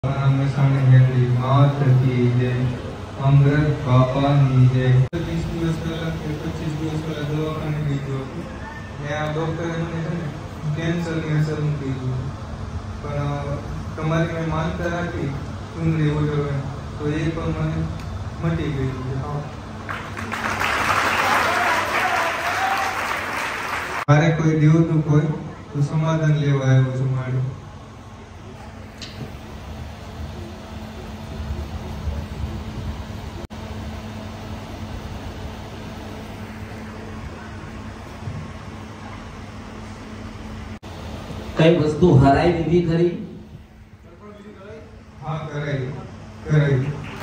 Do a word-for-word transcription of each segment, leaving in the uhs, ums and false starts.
હંમેશાની મેળવી માત की जय अमृत बापाની जय। तीस દિવસ પહેલા કે પચીસ દિવસ પહેલા દવાખાને ગયો હતો ત્યાં ડોક્ટરે મને છે ને કેન્સરની અસરનું કીધું, પણ તમારી મેં માનતા રાખી ચૂંદડી ઉજવે તો એ પણ મને મટી ગયું છે। મારે કોઈ દેવતું હોય તો સમાધાન લેવા આવ્યો છું મારું। कई वस्तु हराई दीदी खरी? हाँ कराई कराई।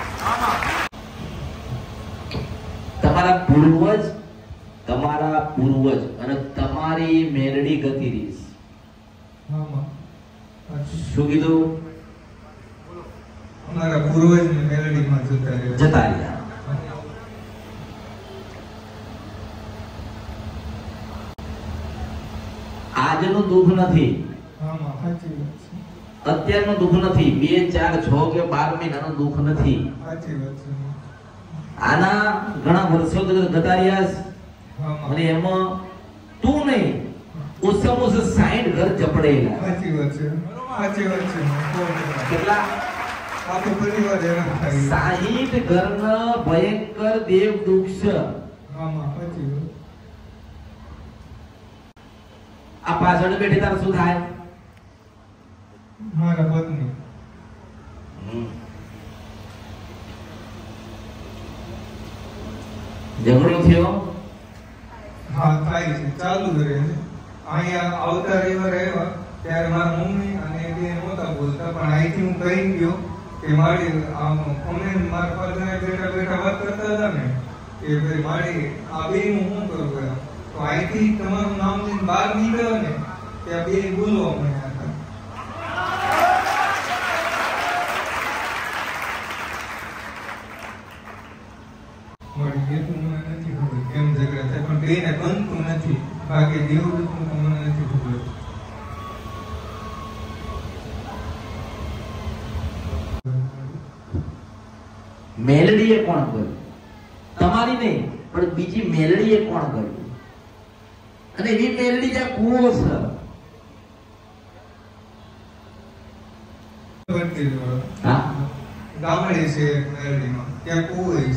તમારા પૂર્વજ તમારા પૂર્વજ અને તમારી મેરડી ગતિ રીસ હા માં શું કીધું? અમારા પૂર્વજ ને મેરડી માં જતા રહ્યા જતા રહ્યા। આજનું દુઃખ નથી, અત્યારનું દુઃખ નથી, બે ચાર છ કે બાર મહિનાનું દુઃખ નથી। આના ઘણા વર્ષો જતા રહ્યા અને એમાં તું નહીં ઓછામાં ઓછા સાઈઠ ઘર જપડેલા। સાચી વાત છે, સાચી વાત છે। કેટલા? આખો પરિવાર હેરાન થાય। સાઈઠ ઘરના ભયંકર દેવ દુઃખ છે। હા માં સાચી વાત। આ પાછળ બેઠી તાર શું થાય? મારા પત્ની ઝઘડો થયો? હા થાય છે, ચાલુ રહે છે। અહીંયા આવતા રવિવારે આવ્યા ત્યારે મારા મમ્મી અને બે નહોતા બોલતા, પણ અહીંથી હું કહી ગયો કે મારી આમ અમે મારા ફાધર બેઠા બેઠા વાત કરતા હતા ને કે ભાઈ મારી આ બે હું શું કરું ગયા તો અહીંથી તમારું નામ લઈને બહાર નીકળ્યો ને ત્યાં બે બોલવા મળ્યા હતા। મારી બેટું મને નથી ખબર કેમ ઝઘડા થાય, પણ બેને બનતું નથી, બાકી દેવદૂતનું તો મને નથી ખબર। મેલડીએ કોણ કર્યું? તમારી નહીં પણ બીજી મેલડીએ કોણ કર્યું? અને એ મેલડી જ્યાં કૂવો છે હા ગામડે છે મેરડીમાં, ત્યાં કૂવો છે।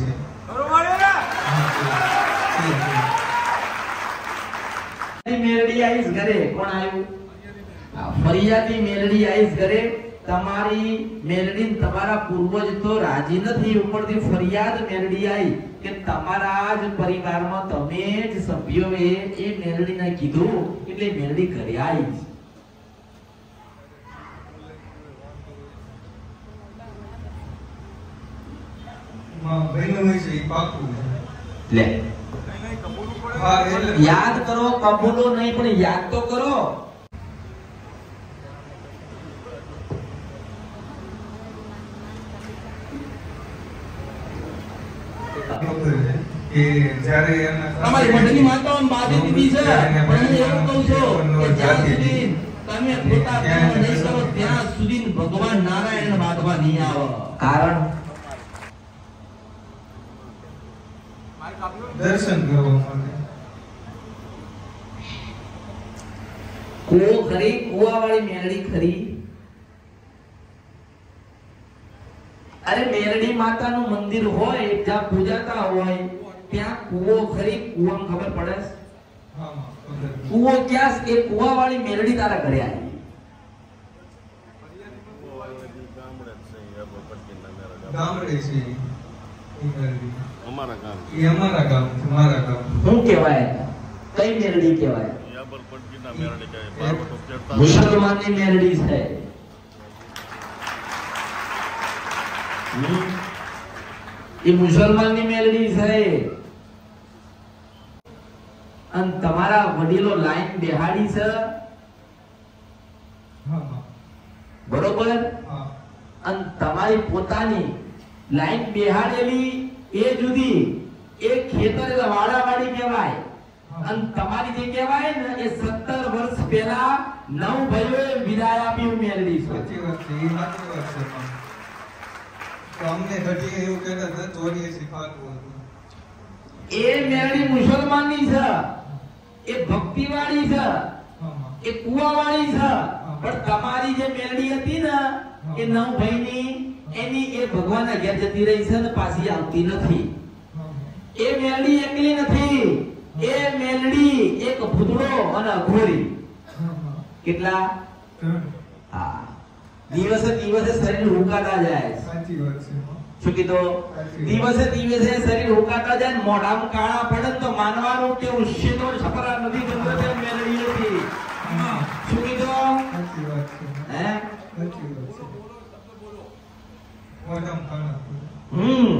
મેલડી આઈસ ઘરે કોણ આવ્યું? ફરિયાદી મેલડી આઈસ ઘરે। તમારી મેલડી તમારા પૂર્વજ તો રાજી નથી, ઉપરથી ફરિયાદ મેલડી આવી કે તમારા જ પરિવારમાં તમે જ સભ્યોએ એ મેલડીને કીધું એટલે મેલડી ઘરે આવી। માં બહેનો હોય છે એ પાકું લે હા એટલે યાદ કરો, કબૂલો નહીં પણ યાદ તો કરો। કે જ્યારે એના તમારી મંડળની માતાઓને બાધી દીધી છે, પણ હું એવું કહું છું કે જ્યાં સુધી તમે પોતા કર્મ નહીં કરો ત્યાં સુધી ભગવાન નારાયણ બાંધવા નહીં આવે। કારણ દર્શન કરવા માટે કૂવો ખરી, કૂવાવાળી મેરડી ખરી? અરે મેરડી માતાનું મંદિર હોય જ્યાં પૂજાતા હોય ત્યાં કૂવો ખરી? કૂવામાં ખબર પડે? હા માં કૂવો ક્યાં? એ કૂવાવાળી મેરડી તારા ઘરે આવી। ગામડે છે અમારા ગામ એ અમારા ગામ છે, મારા ગામ। શું કહેવાય? કઈ મેરડી કહેવાય? યાબર પડકીના મેરડી કહેવાય, પાર્વતો ચડતા મુસલમાનની મેરડી છે। એ મુસલમાનની મેલડી છે અને તમારા વડીલો લાઈન બેહાડી છે હા માં બરોબર, હા અને તમારી પોતાની લાઈન બેહાડેલી એ જુદી, એ ખેતર એટલે વાડાવાડી કહેવાય અને તમારી જે કહેવાય ને એ સત્તર વર્ષ પહેલા નવ ભાઈઓએ વિદાય આપી મેળવી છે। સાચી વાત છે, એ સાચી વાત છે। અમને ઘટી એવું કહેતા હતા ચોર્યાસી ફાટવું હતું. એ મેરડી મુસલમાનની છે, એ ભક્તિવાળી છે, એ કુવાવાળી છે. પણ તમારી જે મેરડી હતી ને એ નવ ભાઈની, એની એ ભગવાનના ઘેર જતી રહી છે ને પાછી આવતી નથી. એ મેરડી એકલી નથી, એ મેરડી એક ભૂતળો અને અઘોરી. કેટલા? હા, દિવસે દિવસે શરીર હુકાતા જાય. સાચી વાત છે. શું કીધું? દિવસે દિવસે શરીર હુકાતા જાય, મોઢામાં કાળા પડે તો માનવાનું કે ઉશ્ચેતો છપરા નથી ગમતો તે મેલડી હતી. શું કીધું? સાચી વાત છે. હે? સાચી વાત છે. મોઢામાં કાળા પડે. હમ.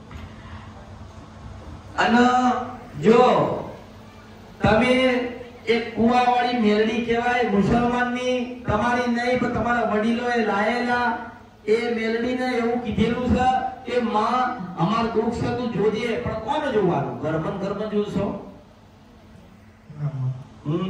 અને જો તમે એક કુવાવાળી મેલડી કહેવાય મુસલમાનની, તમારી નહીં પણ તમારા વડીલોએ લાયેલા એ મેલડીને એવું કીધેલું છે કે માં અમાર દુઃખ છે તું જોજે. પણ કોને જોવાનું? ગરબન ગરબન જોશો? હમ.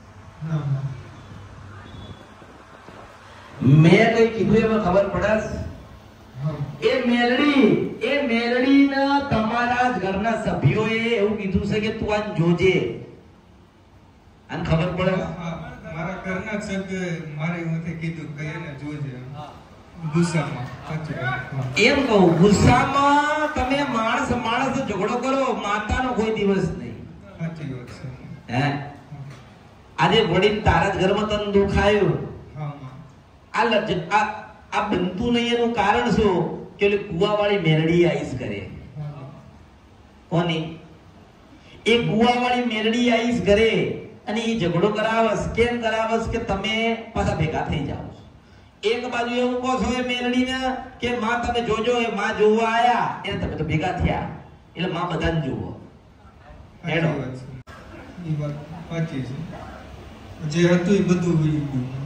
મેં કઈ કીધું એમાં ખબર પડે? એ મેલડી, એ મેલડીના તમારા જ ઘરના સભ્યોએ એવું કીધું છે કે તું આને જોજે. આને ખબર પડે? મારા ઘરના સભ્યોએ મારી માથે કીધું કે એને જોજે. ગુસ્સામાં. સાચી વાત. એમ કહું, ગુસ્સામાં તમે માણસ માણસ ઝઘડો કરો, માતાનો કોઈ દિવસ નહીં. સાચી વાત છે. હે? આજે વડીલ તારા જ ઘરમાં તને દુખાયું, હા આ લજ આ આ બનતું નહીં એનું કારણ શું? કે ઓલી કુવાવાળી મેરડી આઈસ કરે. કોની? એ કુવાવાળી મેરડી આઈસ કરે અને એ ઝઘડો કરાવસ. કેમ કરાવસ? કે તમે પાછા ભેગા થઈ જાઓ. એક બાજુ એવું કહો છો એ મેરડીને કે માં તમે જોજો, એ માં જોવા આયા એને તમે તો ભેગા થયા એટલે માં બધાને જુઓ. હેડો. એ વાત સાચી છે. જે હતું એ બધું ભૂલી ગયું.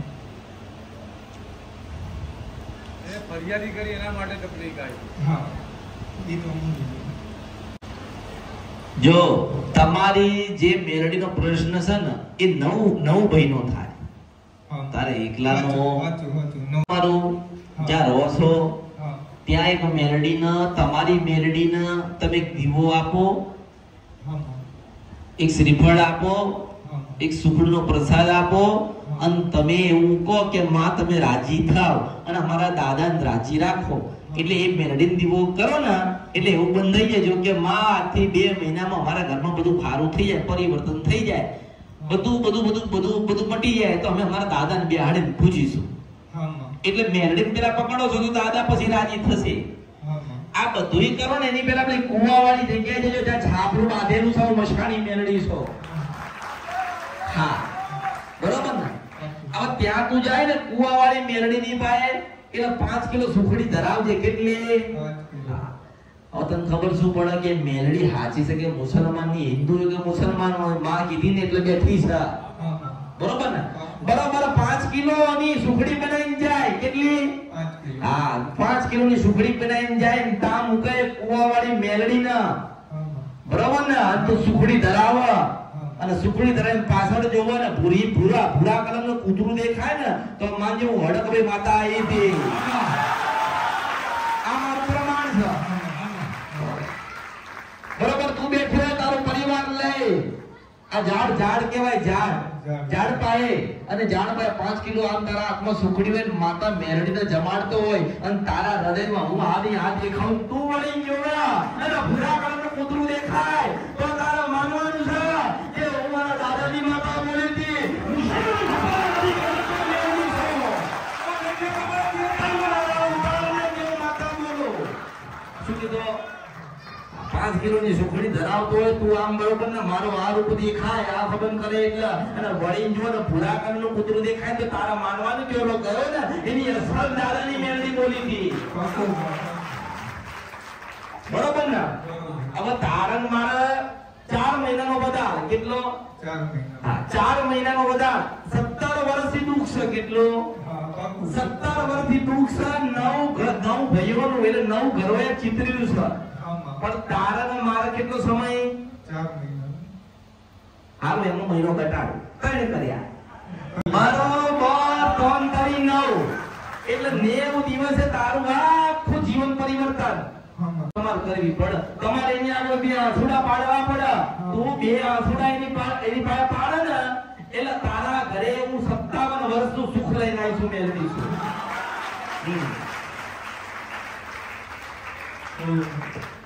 એ ફરિયાદી કરી એના માટે તકલીફ આવી. હા, એ તો હું જો તમારી જે મેરડીનો પ્રશ્ન છે ને એ નવ નવ ભાઈનો થાય. તારે એકલાનો તમારું જ્યાં રહો છો ત્યાં એક મેરડીને, તમારી મેરડીને તમે એક દીવો આપો, એક શ્રીફળ આપો, એક સુખડીનો પ્રસાદ આપો અને તમે એવું કહો કે માં તમે રાજી થાવ અને અમારા દાદાને રાજી રાખો. એટલે એ મેરડીનો દીવો કરો ને એટલે એવું બંધાઈ જજો કે માં આજથી બે મહિનામાં અમારા ઘરમાં બધું સારું થઈ જાય, પરિવર્તન થઈ જાય, બધું બધું બધું બધું બધું મટી જાય તો અમે અમારા દાદાને બેહાડીને પૂજીશું. એટલે મેરડીને પેલા પકડો છો તો દાદા પછી રાજી થશે. આ બધું કરો ને એની પેલા પેલી કુવાવાળી જગ્યાએ જજો જ્યાં છાપરું બાંધેલું છે, મસ્કાની મેરડી છો. હા, બરોબર ને? હવે ત્યાં તું જાય ને કુવાવાળી મેરડીની પાસે એટલે પાંચ કિલો સુખડી ધરાવજે. કેટલી? હવે તને ખબર શું પડે કે મેલડી હાચી છે કે મુસલમાનની? હિન્દુ કે મુસલમાન હોય, માં કીધી ને એટલે બેઠી છે. બરોબર ને? બરોબર. પાંચ કિલો ની સુખડી બનાવીને જાય. કેટલી? હા, પાંચ કિલો ની સુખડી બનાવીને જાય ને તા મૂકે કુવાવાળી મેલડી ના. બરોબર ને? તો સુખડી ધરાવ અને સુખડી ધરાવીને પાછળ જોવો ને ભૂરી ભૂરા ભૂરા કલર નું કૂતરું દેખાય ને તો માનજો હડકભાઈ માતા આવી હતી. આ મારું પ્રમાણ છે. બરોબર? તું બેઠો તારો પરિવાર લઈ આ ઝાડ ઝાડ કહેવાય, ઝાડ ઝાડ પાએ અને ઝાડ પાએ પાંચ કિલો આમ તારા હાથમાં સુખડી હોય માતા મેરડીને જમાડતો હોય અને તારા હૃદયમાં હું આની આ દેખાઉં, તું વળી ગયો અને ભૂરા કલરનું કૂતરું દેખાય તો તારા માનવાનું છે કે હું મારા દાદાની માતા બોલી હતી. શું કીધું? પાંચ કિલો ની સુખડી ધરાવતો હોય તું આમ બરોબર ને મારો આ રૂપ દેખાય, આ ખબર કરે એટલે અને વળી જો ને ભૂરા કલરનું કૂતરું દેખાય તો તારા માનવાનું કે ઓલો ગયો ને એની અસલ દાદાની મેરડી બોલી હતી. બરોબર ને? હવે તારણ મારે ચાર મહિનાનો બધા કેટલો? ચાર મહિનાનો બધા સત્તર વર્ષથી દુઃખ છે. કેટલો? સત્તર વર્ષથી દુઃખ છે. નવ નવ ભાઈઓનું એટલે નવ ઘરોએ ચિતરેલું છે. પણ તારા મારે કેટલો સમય? ચાર મહિના. હાલો એનો મહિનો ઘટાડો કઈ કર્યા બરોબર ત્રણ તારી નવ એટલે નેવું દિવસે તારું આખું જીવન પરિવર્તન. સારવાર કરવી પડે તમારે એની આગળ બે આંસુડા પાડવા પડે તું બે આંસુડા એની પા- એની પાસે પાડે ને એટલે તારા ઘરે હું સત્તાવન વર્ષનું સુખ લઈને આવીશું મેળવીશું. હમ. હમ.